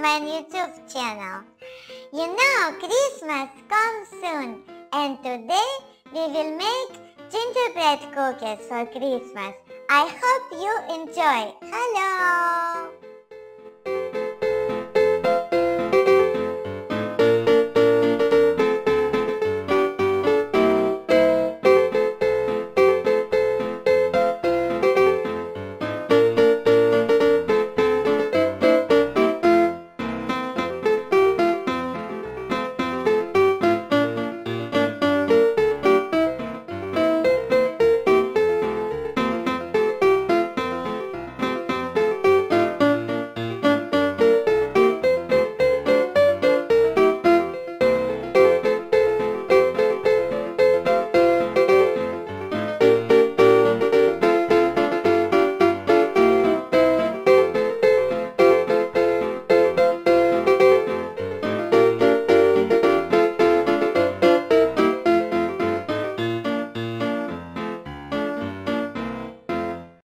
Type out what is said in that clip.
my YouTube channel. You know, Christmas comes soon, and today we will make gingerbread cookies for Christmas. I hope you enjoy. Hello!